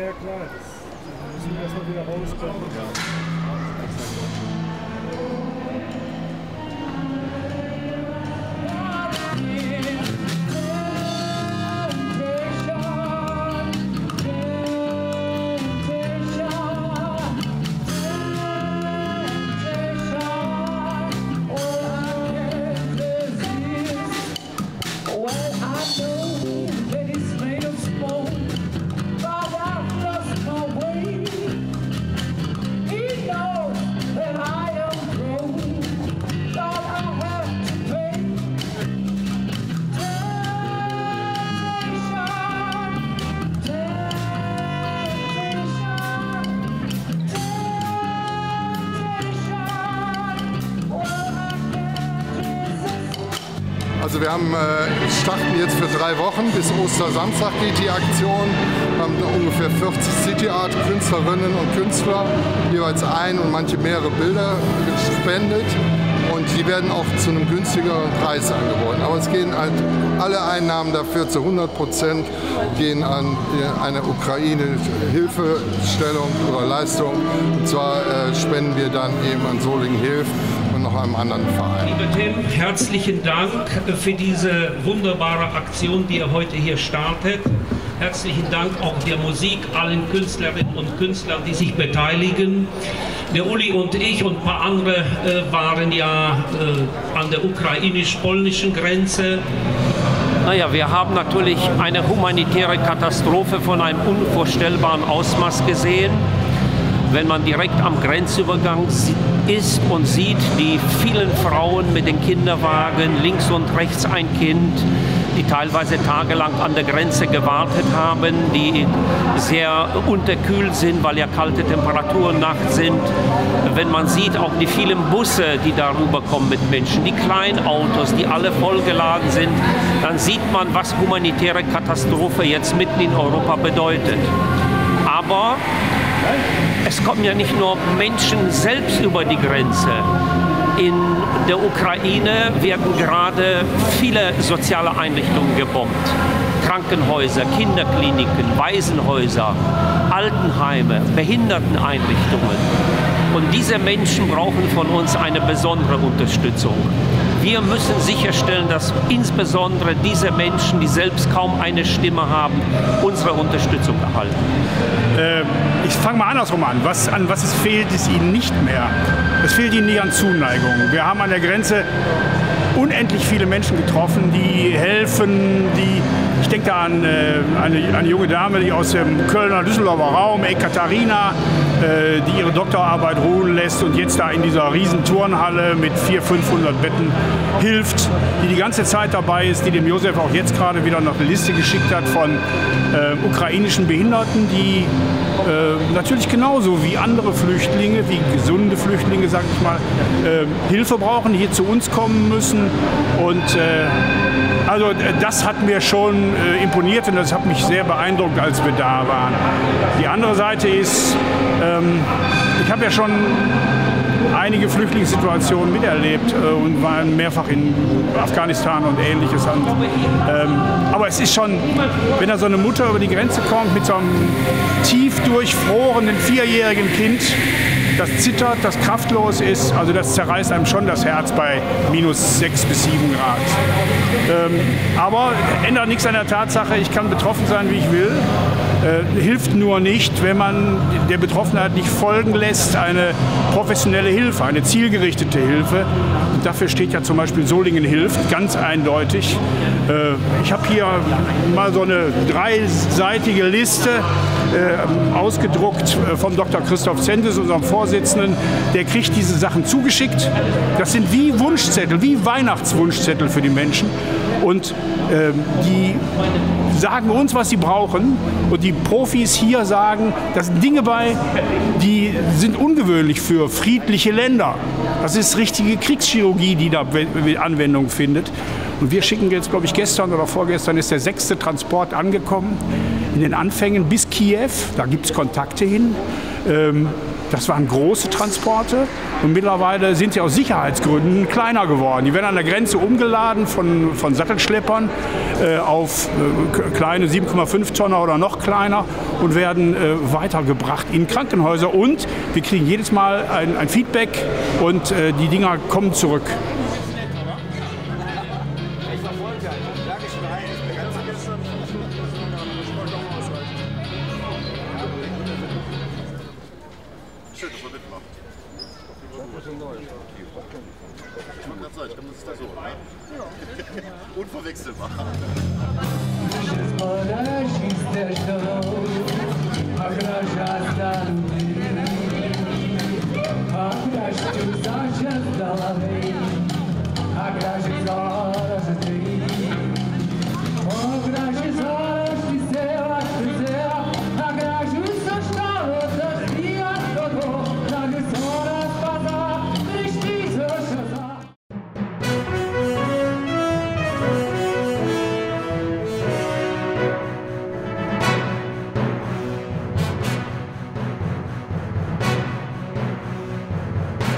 ja klar. Das müssen wir erstmal wieder rauskommen. Also wir starten jetzt für 3 Wochen, bis Ostersamstag geht die Aktion. Wir haben ungefähr 40 City Art Künstlerinnen und Künstler, jeweils ein und manche mehrere Bilder gespendet. Und die werden auch zu einem günstigeren Preis angeboten. Aber es gehen halt alle Einnahmen dafür zu 100% gehen an eine Ukraine-Hilfestellung oder Leistung. Und zwar spenden wir dann eben an Solingen hilft und noch einem anderen Verein. Lieber Tim, herzlichen Dank für diese wunderbare Aktion, die ihr heute hier startet. Herzlichen Dank auch der Musik, allen Künstlerinnen und Künstlern, die sich beteiligen. Der Uli und ich und ein paar andere waren ja an der ukrainisch-polnischen Grenze. Naja, wir haben natürlich eine humanitäre Katastrophe von einem unvorstellbaren Ausmaß gesehen. Wenn man direkt am Grenzübergang ist und sieht die vielen Frauen mit den Kinderwagen, links und rechts ein Kind, die teilweise tagelang an der Grenze gewartet haben, die sehr unterkühlt sind, weil ja kalte Temperaturen nachts sind. Wenn man sieht auch die vielen Busse, die darüber kommen mit Menschen, die Kleinautos, die alle vollgeladen sind, dann sieht man, was humanitäre Katastrophe jetzt mitten in Europa bedeutet. Aber es kommen ja nicht nur Menschen selbst über die Grenze. In der Ukraine werden gerade viele soziale Einrichtungen gebombt. Krankenhäuser, Kinderkliniken, Waisenhäuser, Altenheime, Behinderteneinrichtungen. Und diese Menschen brauchen von uns eine besondere Unterstützung. Wir müssen sicherstellen, dass insbesondere diese Menschen, die selbst kaum eine Stimme haben, unsere Unterstützung erhalten. Ich fange mal andersrum an. An was es fehlt, ist ihnen nicht mehr. Es fehlt ihnen nicht an Zuneigung. Wir haben an der Grenze unendlich viele Menschen getroffen, die helfen, ich denke da an eine junge Dame, die aus dem Kölner Düsseldorfer Raum, Ekaterina, die ihre Doktorarbeit ruhen lässt und jetzt da in dieser riesen Turnhalle mit 400-500 Betten hilft, die ganze Zeit dabei ist, die dem Josef auch jetzt gerade wieder noch eine Liste geschickt hat von ukrainischen Behinderten, die natürlich genauso wie andere Flüchtlinge, wie gesunde Flüchtlinge, sag ich mal, Hilfe brauchen, hier zu uns kommen müssen. Und also das hat mir schon imponiert und das hat mich sehr beeindruckt, als wir da waren. Die andere Seite ist, ich habe ja schon einige Flüchtlingssituationen miterlebt und war mehrfach in Afghanistan und Ähnliches. Aber es ist schon, wenn da so eine Mutter über die Grenze kommt mit so einem tief durchfrorenen 4-jährigen Kind, das zittert, das kraftlos ist, also das zerreißt einem schon das Herz bei minus 6 bis 7 Grad. Aber ändert nichts an der Tatsache, ich kann betroffen sein, wie ich will. Hilft nur nicht, wenn man der Betroffenheit nicht folgen lässt, eine professionelle Hilfe, eine zielgerichtete Hilfe. Und dafür steht ja zum Beispiel Solingen hilft, ganz eindeutig. Ich habe hier mal so eine 3-seitige Liste ausgedruckt vom Dr. Christoph Zentes, unserem Vorsitzenden. Der kriegt diese Sachen zugeschickt. Das sind wie Wunschzettel, wie Weihnachtswunschzettel für die Menschen. Und die sagen uns, was sie brauchen. Und die Profis hier sagen, da sind Dinge bei, die sind ungewöhnlich für friedliche Länder. Das ist richtige Kriegschirurgie, die da Anwendung findet. Und wir schicken jetzt, glaube ich, gestern oder vorgestern ist der 6. Transport angekommen. In den Anfängen bis Kiew, da gibt es Kontakte hin. Das waren große Transporte und mittlerweile sind sie aus Sicherheitsgründen kleiner geworden. Die werden an der Grenze umgeladen von Sattelschleppern auf kleine 7,5 Tonner oder noch kleiner und werden weitergebracht in Krankenhäuser. Und wir kriegen jedes Mal ein Feedback und die Dinger kommen zurück. Schön, dass man mitmacht. Ich wollte gerade sagen, ich glaube, das ist da so, ne? Unverwechselbar.